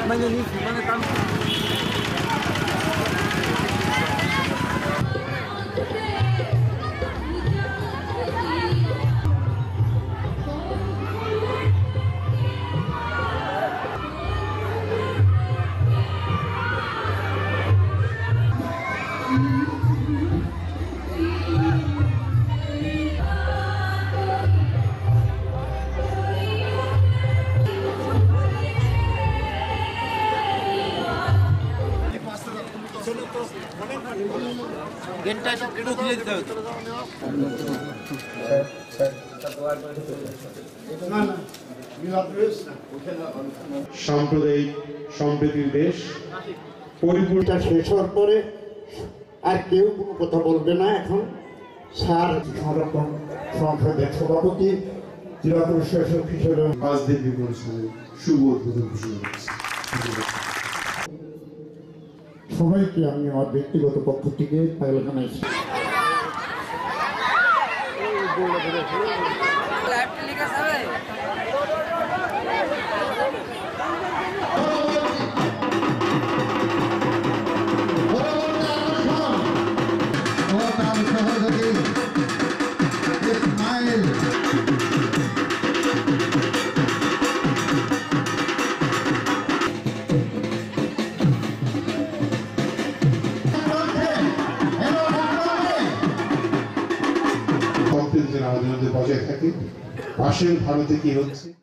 মানে নিচ্ছি মানে কাম সাম্প্রদায়িক সম্প্রীতির দেশ পরিপূর্ণতা শেষ হওয়ার পরে আর কেউ কোনো কথা বলবে না। এখন স্যার সংরক্ষণ সংসদের সভাপতি জেলা প্রশাসক হিসেবে বাসদেব অনুষ্ঠানে শুভ উদ্বোধন ঘোষণা করছি। সবাইকে আমি আমার ব্যক্তিগত পক্ষ থেকে জানাইছি। আমাদের মধ্যে বজায় থাকে। আসেন ভারতে কি হচ্ছে।